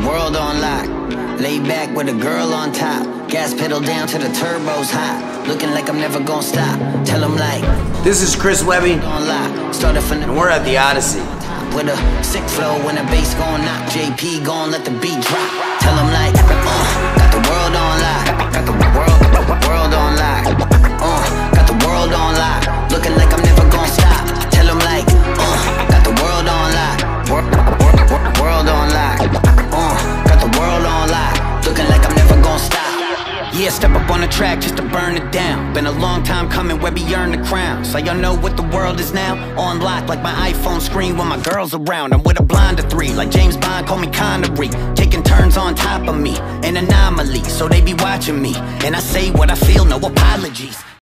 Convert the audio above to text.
world on lock. Lay back with a girl on top. Gas pedal down to the turbos hot. Looking like I'm never gonna stop. Tell them like, this is Chris Webby, and we're at the Odyssey. With a sick flow when the bass gon' knock. JP gon' let the beat drop. Tell them like, got the world on lock. Got the world on lock. Got the world on lock. Looking like I'm never gonna stop. Tell them like, got the world on lock. World on lock. Got the world on lock. Looking like I'm never gonna stop. Yeah, step up on the track just to burn it down. Been a long time coming, Webby earned the crown. So y'all know what the world is now. On lock like my iPhone screen when my girl's around. I'm with a blind of three, like James Bond, call me Connery. Taking turns on top of me, an anomaly. So they be watching me, and I say what I feel, no apologies.